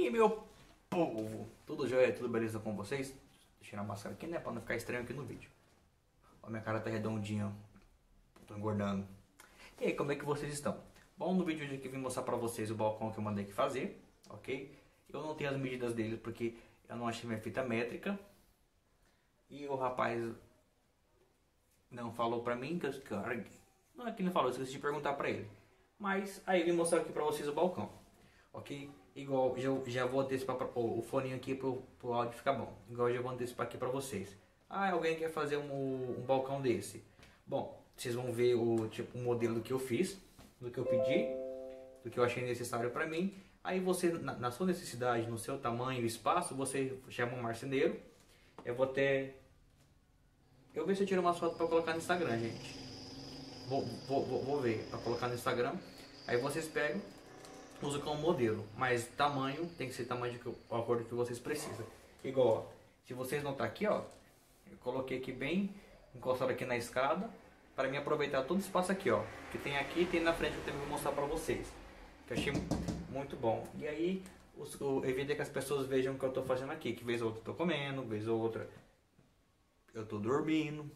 E meu povo, tudo jóia, tudo beleza com vocês? Deixa eu tirar a máscara aqui, né, pra não ficar estranho aqui no vídeo. Ó, minha cara tá redondinha, tô engordando. E aí, como é que vocês estão? Bom, no vídeo de hoje aqui eu vim mostrar pra vocês o balcão que eu mandei aqui fazer, ok? Eu não tenho as medidas dele porque eu não achei minha fita métrica. E o rapaz não falou pra mim, não é que ele falou, eu esqueci de perguntar pra ele. Mas aí eu vim mostrar aqui pra vocês o balcão, ok? Igual, já vou antecipar o fone aqui pro áudio ficar bom. Igual, já vou antecipar aqui pra vocês. Ah, alguém quer fazer um balcão desse? Bom, vocês vão ver o modelo do que eu fiz, do que eu pedi, do que eu achei necessário pra mim. Aí você, na sua necessidade, no seu tamanho e espaço, você chama um marceneiro. Eu vou ver se eu tiro umas fotos pra colocar no Instagram, gente. Vou ver pra colocar no Instagram. Aí vocês pegam, usa como modelo, mas tamanho tem que ser tamanho de acordo que vocês precisam. Igual, ó, se vocês notar aqui, ó, eu coloquei aqui bem encostado aqui na escada para mim aproveitar todo o espaço aqui, ó, que tem aqui e tem na frente que eu tenho que mostrar para vocês, que eu achei muito bom. E aí eu evito que as pessoas vejam o que eu tô fazendo aqui, que vez ou outra eu tô comendo, vez ou outra eu tô dormindo.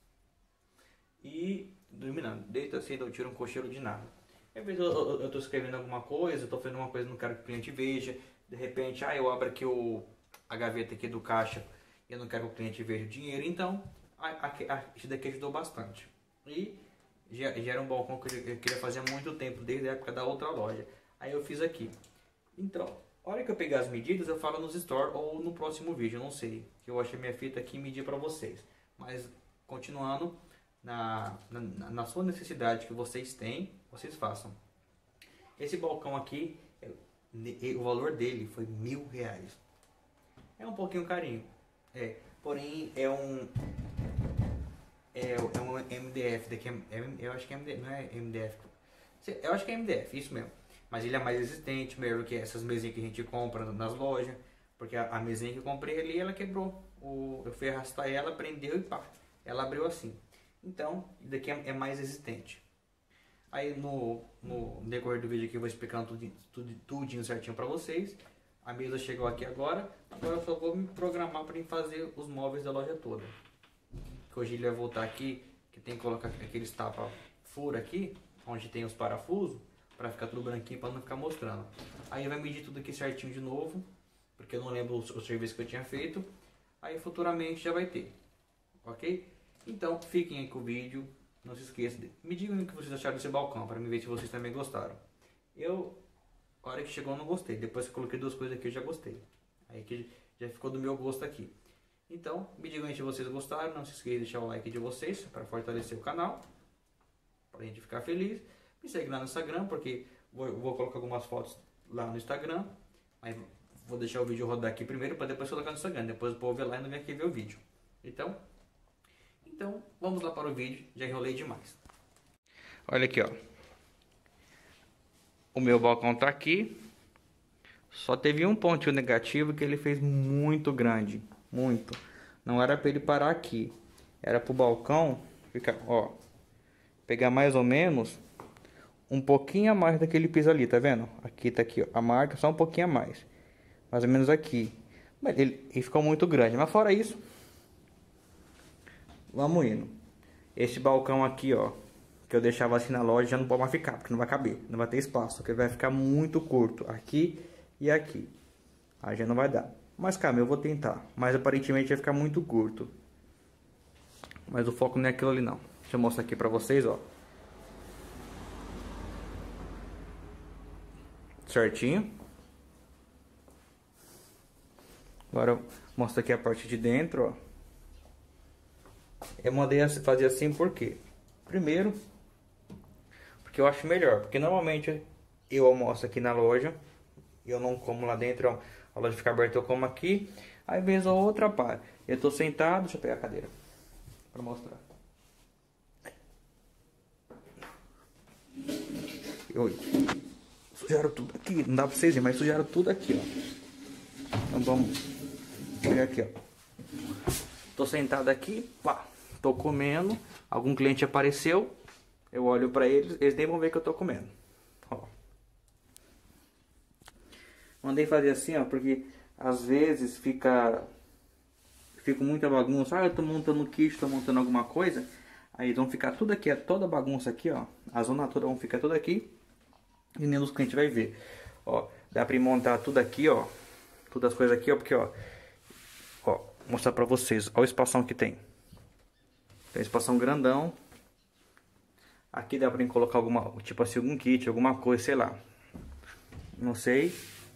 E dormindo, deito assim, não tiro um cochilo de nada. Às vezes eu tô escrevendo alguma coisa, eu tô fazendo uma coisa, não quero que o cliente veja. De repente, eu abro aqui a gaveta aqui do caixa e eu não quero que o cliente veja o dinheiro. Então, isso daqui ajudou bastante. E já era um balcão que eu queria fazer há muito tempo, desde a época da outra loja. Aí eu fiz aqui. Então, a hora que eu pegar as medidas, eu falo nos stories ou no próximo vídeo, eu não sei. Que eu achei minha fita aqui e medi pra vocês. Mas, continuando, na sua necessidade que vocês têm, vocês façam. Esse balcão aqui, o valor dele foi R$1.000. É um pouquinho carinho, porém é um MDF daqui, eu acho que é MDF, não é MDF, eu acho que é MDF, isso mesmo. Mas ele é mais resistente, melhor do que essas mesinhas que a gente compra nas lojas, porque a mesinha que eu comprei ali, ela quebrou. Eu fui arrastar ela, prendeu e pá, ela abriu assim. Então, isso daqui é mais resistente. Aí no decorrer do vídeo aqui eu vou explicando tudinho certinho pra vocês. A mesa chegou aqui agora. Agora eu só vou me programar para fazer os móveis da loja toda. Que hoje ele vai voltar aqui, que tem que colocar aqueles tapa-fura aqui, onde tem os parafusos, para ficar tudo branquinho, para não ficar mostrando. Aí vai medir tudo aqui certinho de novo, porque eu não lembro o serviço que eu tinha feito. Aí futuramente já vai ter, ok? Então fiquem aí com o vídeo. Não se esqueça, me digam o que vocês acharam desse balcão, para me ver se vocês também gostaram. A hora que chegou eu não gostei, depois que eu coloquei duas coisas aqui eu já gostei. Aí que já ficou do meu gosto aqui. Então, me digam aí se vocês gostaram, não se esqueça de deixar o like de vocês, para fortalecer o canal, para a gente ficar feliz. Me segue lá no Instagram, porque vou colocar algumas fotos lá no Instagram, mas vou deixar o vídeo rodar aqui primeiro, para depois colocar no Instagram, depois o povo ver lá e não vem aqui ver o vídeo. Então, vamos lá para o vídeo, já enrolei demais. Olha aqui, ó. O meu balcão tá aqui. Só teve um pontinho negativo que ele fez muito grande, muito. Não era para ele parar aqui. Era pro balcão ficar, ó, pegar mais ou menos um pouquinho a mais daquele piso ali, tá vendo? Aqui tá aqui, ó, a marca só um pouquinho a mais. Mais ou menos aqui. Mas ele ficou muito grande, mas fora isso, vamos indo. Esse balcão aqui, ó, que eu deixava assim na loja, já não pode mais ficar, porque não vai caber, não vai ter espaço, porque vai ficar muito curto aqui e aqui. Aí já não vai dar. Mas calma, eu vou tentar. Mas aparentemente vai ficar muito curto. Mas o foco não é aquilo ali não. Deixa eu mostrar aqui pra vocês, ó. Certinho. Agora eu mostro aqui a parte de dentro, ó. Eu mandei fazer assim por quê? Primeiro, porque eu acho melhor. Porque normalmente eu almoço aqui na loja, eu não como lá dentro, a loja fica aberta, eu como aqui. Aí vez ou outra, pá, eu tô sentado, deixa eu pegar a cadeira pra mostrar. Sujaram tudo aqui, não dá pra vocês verem, mas sujaram tudo aqui, ó. Então vamos pegar aqui, ó. Tô sentado aqui, pá, tô comendo, algum cliente apareceu, eu olho pra eles, eles nem vão ver que eu tô comendo. Ó. Mandei fazer assim, ó, porque às vezes fica muita bagunça. Ah, eu tô montando kit, tô montando alguma coisa. Aí vão ficar tudo aqui, toda a bagunça aqui, ó. A zona toda vão ficar toda aqui. E nem os clientes vai ver. Ó, dá pra montar tudo aqui, ó. Todas as coisas aqui, ó, porque, ó, mostrar pra vocês. Ó o espação que tem. Tem um espação grandão. Aqui dá pra colocar alguma, tipo assim, algum kit, alguma coisa, sei lá. Não sei.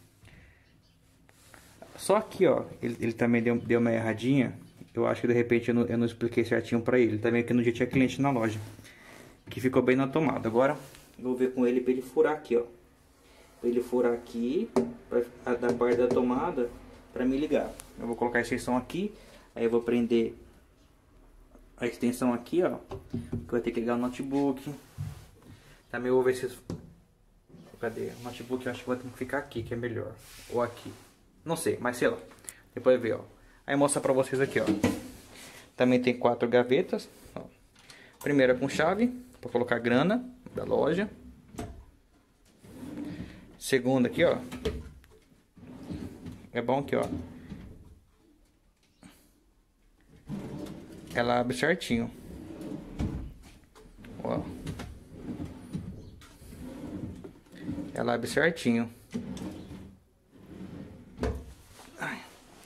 Só aqui, ó, ele também deu uma erradinha. Eu acho que de repente eu não expliquei certinho pra ele. Também aqui no dia tinha cliente na loja. Que ficou bem na tomada. Agora, eu vou ver com ele pra ele furar aqui, ó. Pra ele furar aqui, da parte da tomada, pra me ligar. Eu vou colocar a extensão aqui. Aí eu vou prender a extensão aqui, ó. Que vai ter que ligar o notebook. Também eu vou ver se... Cadê? O notebook eu acho que vai ter que ficar aqui, que é melhor. Ou aqui. Não sei, mas sei lá. Depois ver, ó. Aí mostrar pra vocês aqui, ó. Também tem 4 gavetas. Ó. Primeira com chave, pra colocar grana da loja. Segunda aqui, ó. É bom aqui, ó. Ela abre certinho. Ó. Ela abre certinho. Ai.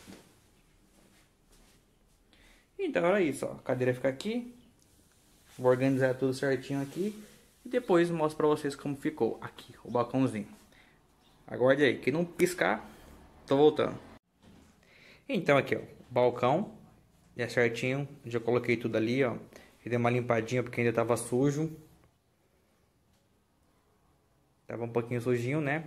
Então era isso, ó. A cadeira fica aqui. Vou organizar tudo certinho aqui. E depois mostro pra vocês como ficou aqui, o balcãozinho. Aguarde aí, que não piscar, tô voltando. Então aqui, ó, o balcão. Já certinho, já coloquei tudo ali, ó. E dei uma limpadinha porque ainda tava sujo. Tava um pouquinho sujinho, né?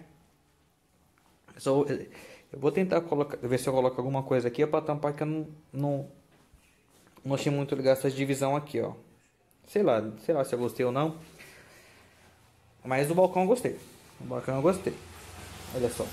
Eu vou tentar colocar, ver se eu coloco alguma coisa aqui para tampar, que eu não achei muito legal essa divisão aqui, ó. Sei lá se eu gostei ou não. Mas o balcão eu gostei. O balcão eu gostei. Olha só.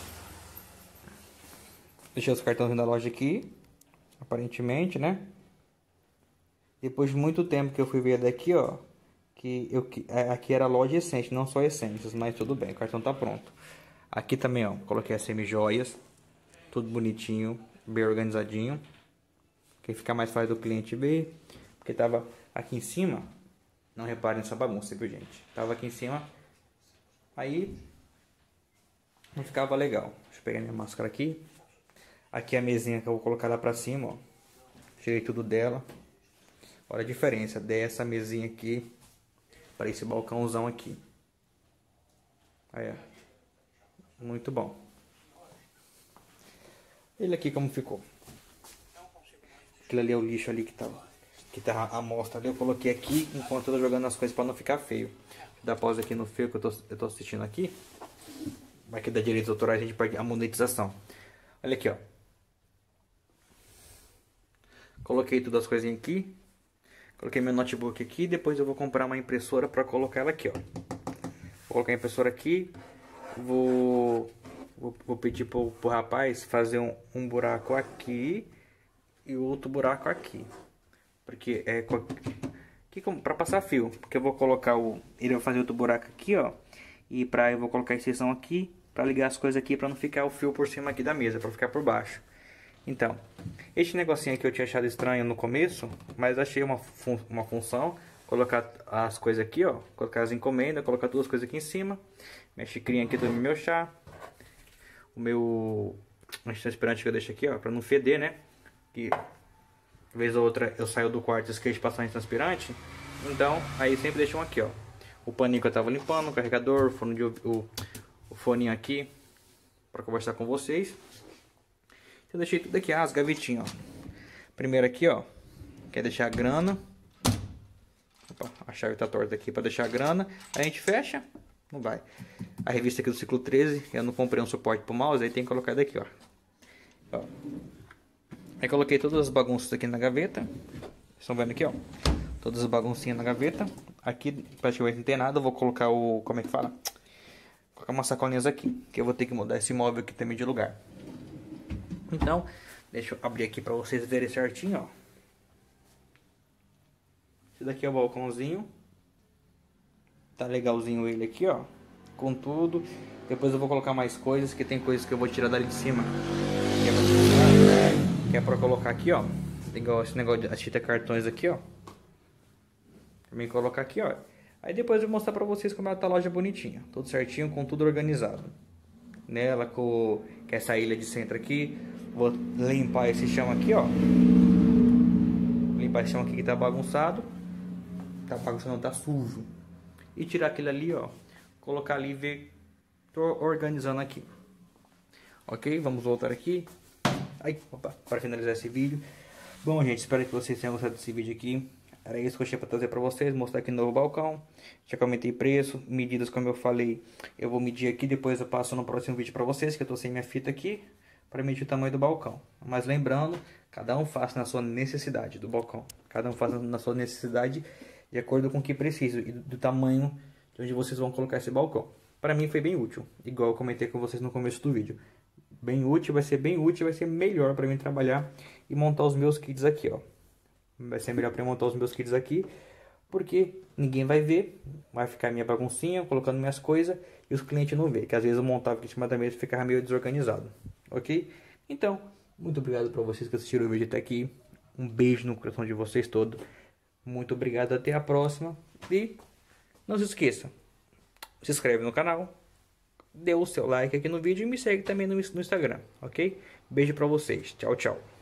Deixei os cartões da loja aqui. Aparentemente, né? Depois de muito tempo que eu fui ver daqui, ó. Aqui era loja Essence, não só essências, mas tudo bem, o cartão tá pronto. Aqui também, ó, coloquei as semi-joias, tudo bonitinho, bem organizadinho, que fica mais fácil do cliente ver, porque tava aqui em cima, não reparem nessa bagunça, viu, gente? Tava aqui em cima, aí não ficava legal. Deixa eu pegar minha máscara aqui. Aqui a mesinha que eu vou colocar lá pra cima, ó. Tirei tudo dela. Olha a diferença dessa mesinha aqui para esse balcãozão aqui. Aí, ó. Muito bom. Ele aqui como ficou. Aquilo ali é o lixo ali que tá a amostra ali. Eu coloquei aqui enquanto eu tô jogando as coisas para não ficar feio. Vou dar pausa aqui no feio que eu tô assistindo aqui. Vai que dá direitos autorais, a gente perde a monetização. Olha aqui, ó. Coloquei todas as coisinhas aqui. Coloquei meu notebook aqui. Depois eu vou comprar uma impressora para colocar ela aqui, ó. Vou colocar a impressora aqui. Vou pedir pro rapaz fazer um buraco aqui e outro buraco aqui. Porque é para passar fio. Porque eu vou colocar ele vai fazer outro buraco aqui, ó. E eu vou colocar a extensão aqui para ligar as coisas aqui, para não ficar o fio por cima aqui da mesa, para ficar por baixo. Então, este negocinho aqui eu tinha achado estranho no começo, mas achei uma função. Colocar as coisas aqui, ó. Colocar as encomendas, colocar duas coisas aqui em cima. Minha xicrinha aqui do meu chá. O meu antiperspirante que eu deixo aqui, ó, pra não feder, né? Que vez ou outra eu saio do quarto e esqueço de passar antiperspirante. Então, aí sempre deixo um aqui, ó. O paninho que eu tava limpando, o carregador, o foninho aqui pra conversar com vocês. Eu deixei tudo aqui, as gavetinhas, ó. Primeiro aqui, ó, quer deixar a grana. Opa, a chave tá torta aqui para deixar a grana. Aí a gente fecha, não vai. A revista aqui do ciclo 13, eu não comprei um suporte pro mouse, aí tem que colocar daqui, ó. Aí coloquei todas as bagunças aqui na gaveta. Vocês estão vendo aqui, ó. Todas as baguncinhas na gaveta. Aqui praticamente não tem nada, eu vou colocar como é que fala? Vou colocar umas sacolinhas aqui, que eu vou ter que mudar esse móvel aqui também de lugar. Então, deixa eu abrir aqui para vocês verem certinho, ó. Esse daqui é o balcãozinho. Tá legalzinho ele aqui, ó. com tudo. Depois eu vou colocar mais coisas, que tem coisas que eu vou tirar dali de cima. Que é pra colocar aqui, ó. Igual esse negócio de fita cartões aqui, ó. Também colocar aqui, ó. Aí depois eu vou mostrar pra vocês como ela tá a loja bonitinha. Tudo certinho, com tudo organizado. Nela, com essa ilha de centro aqui. Vou limpar esse chão aqui, ó. Limpar esse chão aqui que tá bagunçado. Tá bagunçado, não, tá sujo. E tirar aquele ali, ó. Colocar ali e ver. Tô organizando aqui. Ok? Vamos voltar aqui. Aí, opa, para finalizar esse vídeo. Bom, gente, espero que vocês tenham gostado desse vídeo aqui. Era isso que eu tinha para trazer para vocês, mostrar aqui no novo balcão. Já comentei preço, medidas como eu falei. Eu vou medir aqui, depois eu passo no próximo vídeo para vocês, que eu tô sem minha fita aqui, para medir o tamanho do balcão. Mas lembrando, cada um faz na sua necessidade do balcão. Cada um faz na sua necessidade de acordo com o que precisa e do tamanho de onde vocês vão colocar esse balcão. Para mim foi bem útil, igual eu comentei com vocês no começo do vídeo. Bem útil, vai ser melhor para mim trabalhar e montar os meus kits aqui, ó. Vai ser melhor para montar os meus kits aqui, porque ninguém vai ver, vai ficar minha baguncinha, colocando minhas coisas, e os clientes não vê, que às vezes eu montava o kit de mesa e ficava meio desorganizado, ok? Então, muito obrigado para vocês que assistiram o vídeo até aqui, um beijo no coração de vocês todos, muito obrigado, até a próxima, e não se esqueça, se inscreve no canal, dê o seu like aqui no vídeo e me segue também no Instagram, ok? Beijo para vocês, tchau, tchau.